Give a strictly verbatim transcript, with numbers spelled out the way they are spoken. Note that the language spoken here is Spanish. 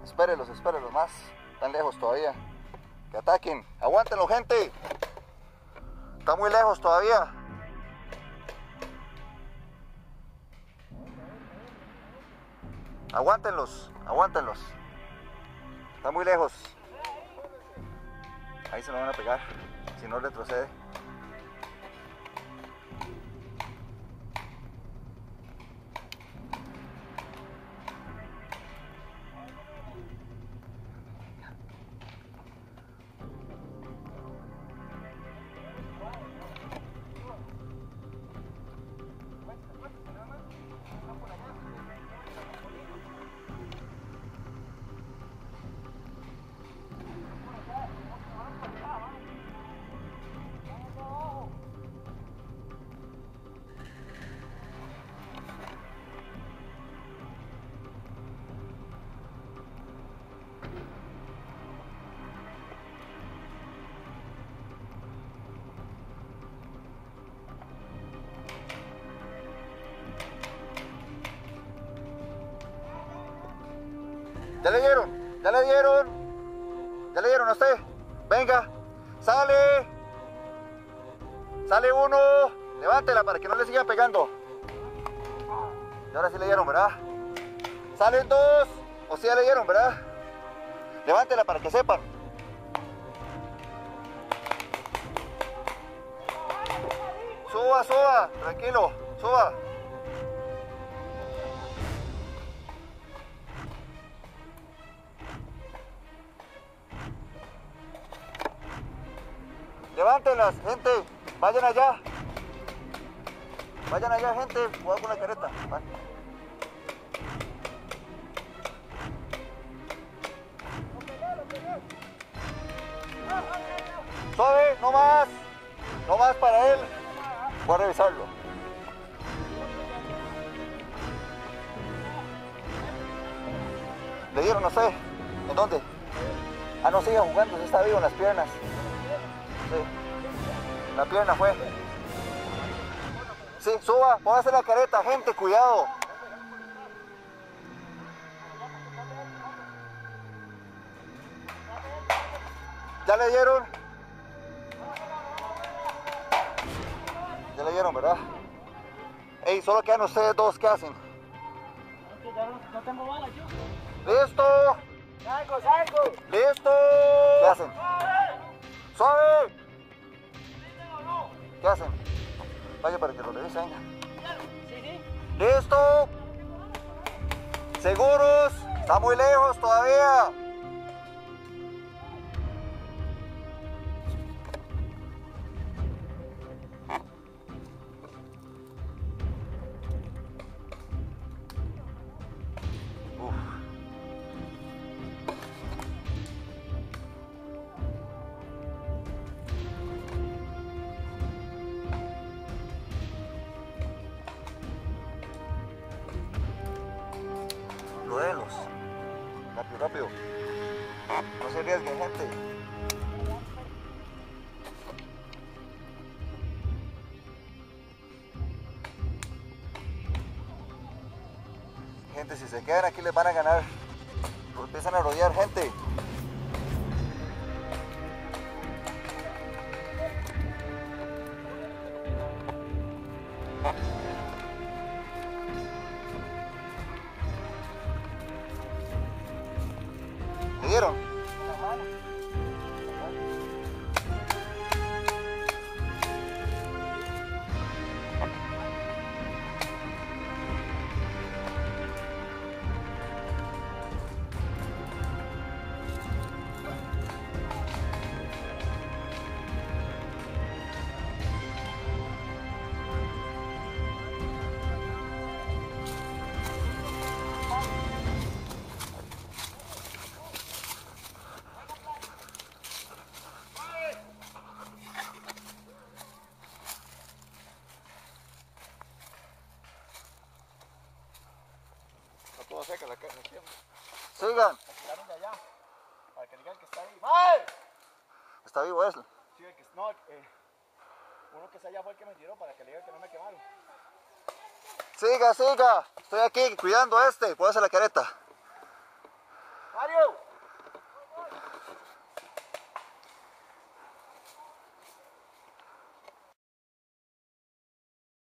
Espérenlos, espérenlos más. Están lejos todavía. Que ataquen. Aguántenlo, gente. Está muy lejos todavía. Aguántenlos, aguántenlos. Está muy lejos. Ahí se lo van a pegar. Si no retrocede. ¿Ya le dieron? ¿Ya le dieron? ¿Ya le dieron a usted? Venga, sale. Sale uno. Levántela para que no le sigan pegando. Y ahora sí le dieron, ¿verdad? Salen dos. O sí ya le dieron, ¿verdad? Levántela para que sepan. Suba, suba. Tranquilo, suba. Levántenlas, gente. Vayan allá. Vayan allá, gente. Voy con la careta. Vale. Suave, no más. No más para él. Voy a revisarlo. ¿Le dieron? No sé. ¿En dónde? Ah, no, sigue jugando. Sí está vivo en las piernas. Sí. La pierna fue. Sí, suba, póngase la careta, gente, cuidado. ¿Ya le dieron? Ya le dieron, ¿verdad? Ey, solo quedan ustedes dos, ¿qué hacen? No tengo balas yo. ¡Listo! ¡Salgo, salgo! ¡Listo! ¿Qué hacen? ¡Suave! ¿Qué hacen? Vaya para que lo revisen. Sí, sí. ¡Listo! ¿Seguros? Está muy lejos todavía. Uf. Ruedelos. Rápido, rápido. No se arriesguen, gente. Gente, si se quedan aquí les van a ganar. Los empiezan a rodear, gente. ¿Le dieron? Todo seca la cara. Sigan. Tiraron de allá. Para que digan que está ahí. ¡Mae! ¿Está vivo eso? Sí, que no, eh, uno que está allá fue el que me tiró para que le digan que no me quemaron. Siga, siga. Estoy aquí cuidando a este. Póngase la careta. ¡Mario! Mario.